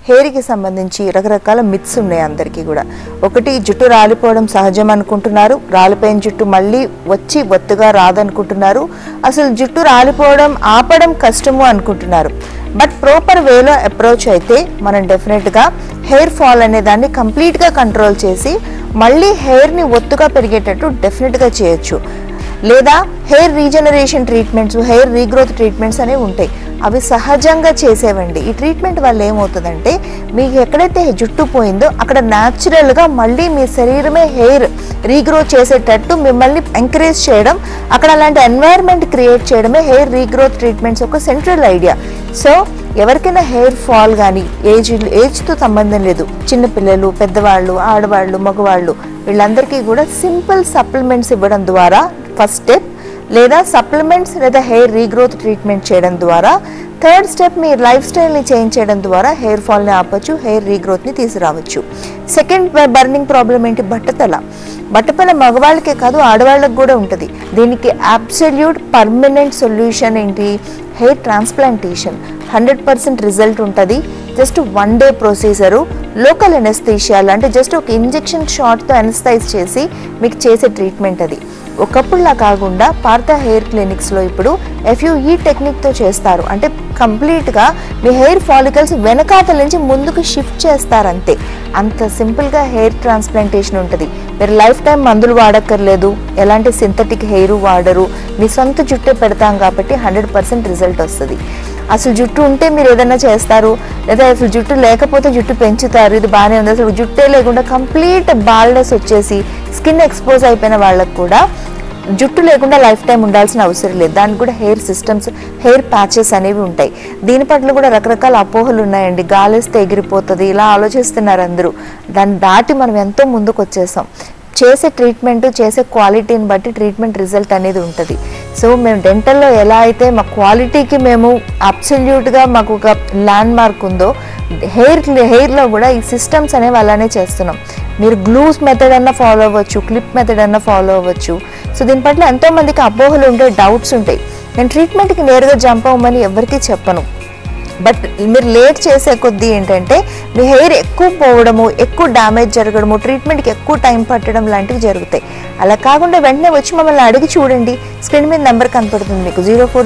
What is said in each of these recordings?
హెయిర్కి సంబంధించి రకరకాల మిత్స్ ఉన్నాయి అందరికీ కూడా. ఒకటి, జుట్టు రాలిపోవడం సహజం అనుకుంటున్నారు, రాలిపోయిన జుట్టు మళ్ళీ వచ్చి ఒత్తుగా రాదనుకుంటున్నారు, అసలు జుట్టు రాలిపోవడం ఆపడం కష్టము అనుకుంటున్నారు. బట్ ప్రాపర్ వేలో అప్రోచ్ అయితే మనం డెఫినెట్గా హెయిర్ ఫాల్ అనే దాన్ని కంప్లీట్గా కంట్రోల్ చేసి మళ్ళీ హెయిర్ని ఒత్తుగా పెరిగేటట్టు డెఫినెట్గా చేయొచ్చు. లేదా hair regeneration treatments, hair regrowth treatments అనేవి ఉంటాయి, అవి సహజంగా చేసేవండి. ఈ ట్రీట్మెంట్ వల్ల ఏమవుతుందంటే మీకు ఎక్కడైతే జుట్టు పోయిందో అక్కడ న్యాచురల్గా మళ్ళీ మీ శరీరమే హెయిర్ రీగ్రోత్ చేసేటట్టు మిమ్మల్ని ఎంకరేజ్ చేయడం, అక్కడ అలాంటి ఎన్వైర్న్మెంట్ క్రియేట్ చేయడమే హెయిర్ రీగ్రోత్ ట్రీట్మెంట్స్ ఒక సెంట్రల్ ఐడియా. సో ఎవరికైనా హెయిర్ ఫాల్ కానీ ఏజ్తో సంబంధం లేదు, చిన్నపిల్లలు, పెద్దవాళ్ళు, ఆడవాళ్ళు, మగవాళ్ళు, వీళ్ళందరికీ కూడా సింపుల్ సప్లిమెంట్స్ ఇవ్వడం ద్వారా ఫస్ట్ స్టెప్, లేదా సప్లిమెంట్స్ లేదా హెయిర్ రీగ్రోత్ ట్రీట్మెంట్ చేయడం ద్వారా థర్డ్ స్టెప్ మీ లైఫ్ స్టైల్ని చేంజ్ చేయడం ద్వారా హెయిర్ ఫాల్ని ఆపచ్చు, హెయిర్ రీగ్రోత్ని తీసుకురావచ్చు. సెకండ్ బర్నింగ్ ప్రాబ్లం ఏంటి? బట్టతల. బట్టతల మగవాళ్ళకే కాదు ఆడవాళ్ళకి కూడా ఉంటుంది. దీనికి అబ్సల్యూట్ పర్మనెంట్ సొల్యూషన్ ఏంటి? Hair transplantation. 100% రిజల్ట్ ఉంటుంది. Just 1 day procedure, local anaesthesia అంటే జస్ట్ ఒక ఇంజెక్షన్ షాట్తో ఎనస్థైజ్ చేసి మీకు చేసే ట్రీట్మెంట్ అది. ఒకప్పుడులా కాకుండా పార్థ హెయిర్ క్లినిక్స్లో ఇప్పుడు FUE టెక్నిక్తో చేస్తారు. అంటే కంప్లీట్గా మీ హెయిర్ ఫాలికల్స్ వెనకాతల నుంచి ముందుకు షిఫ్ట్ చేస్తారంతే. అంత సింపుల్గా హెయిర్ ట్రాన్స్ప్లాంటేషన్ ఉంటుంది. మీరు లైఫ్ టైం మందులు వాడక్కర్లేదు, ఎలాంటి సింథటిక్ హెయిర్ వాడరు, మీ సొంత జుట్టే పెడతాం కాబట్టి 100% రిజల్ట్ వస్తుంది. అసలు జుట్టు ఉంటే మీరు ఏదైనా చేస్తారు, లేదా అసలు జుట్టు లేకపోతే జుట్టు పెంచుతారు, ఇది బాగానే ఉంది. అసలు జుట్టే లేకుండా కంప్లీట్ బాల్నెస్ వచ్చేసి స్కిన్ ఎక్స్పోజ్ అయిపోయిన వాళ్ళకు కూడా జుట్టు లేకుండా లైఫ్ టైం ఉండాల్సిన అవసరం లేదు. దానికి కూడా హెయిర్ సిస్టమ్స్, హెయిర్ ప్యాచెస్ అనేవి ఉంటాయి. దీని పట్ల కూడా రకరకాల అపోహలు ఉన్నాయండి. గాలేస్తే ఎగిరిపోతుంది, ఇలా ఆలోచిస్తున్నారు అందరూ. దాన్ని దాటి మనం ఎంతో ముందుకు వచ్చేసాం. చేసే ట్రీట్మెంట్, చేసే క్వాలిటీని బట్టి ట్రీట్మెంట్ రిజల్ట్ అనేది ఉంటుంది. సో మేము డెంటల్లో ఎలా అయితే మా క్వాలిటీకి మేము అబ్సల్యూట్గా మాకు ఒక ల్యాండ్ మార్క్ ఉందో, హెయిర్లో కూడా ఈ సిస్టమ్స్ అనేవి అలానే చేస్తున్నాం. మీరు గ్లూస్ మెథడ్ అన్న ఫాలో అవ్వచ్చు, క్లిప్ మెథడ్ అన్న ఫాలో అవ్వచ్చు. సో దీని పట్ల ఎంతోమందికి అపోహలు ఉంటాయి, డౌట్స్ ఉంటాయి. నేను ట్రీట్మెంట్కి నేరుగా జంప్ అవ్వమని ఎవరికీ చెప్పను. బట్ మీరు లేట్ చేసే కొద్దీ ఏంటంటే మీ హెయిర్ ఎక్కువ పోవడము, ఎక్కువ డ్యామేజ్ జరగడము, ట్రీట్మెంట్కి ఎక్కువ టైం పట్టడం లాంటివి జరుగుతాయి. అలా కాకుండా వెంటనే వచ్చి మమ్మల్ని అడిగి చూడండి. స్క్రీన్ మీద నెంబర్ కనపడుతుంది మీకు,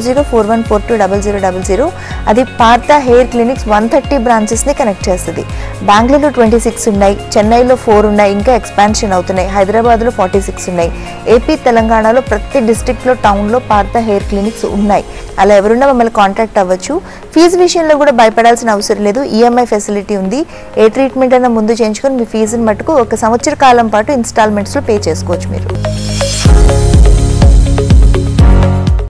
04041420000. అది పార్థ హెయిర్ క్లినిక్స్ 130 బ్రాంచెస్ని కనెక్ట్ చేస్తుంది. బెంగళూరులో 26 ఉన్నాయి, చెన్నైలో 4 ఉన్నాయి, ఇంకా ఎక్స్పాన్షన్ అవుతున్నాయి. హైదరాబాద్లో 46 ఉన్నాయి. ఏపీ, తెలంగాణలో ప్రతి డిస్ట్రిక్ట్లో, టౌన్లో పార్థ హెయిర్ క్లినిక్స్ ఉన్నాయి. అలా ఎవరున్నా మమ్మల్ని కాంటాక్ట్ అవ్వచ్చు. ఫీజు విషయంలో కూడా భయపడాల్సిన అవసరం లేదు. EMI ఫెసిలిటీ ఉంది. ఏ ట్రీట్మెంట్ అయినా ముందు చేయించుకొని మీ ఫీజుని మటుకు 1 సంవత్సర కాలం పాటు ఇన్స్టాల్మెంట్స్లో పే చేసుకోవచ్చు మీరు.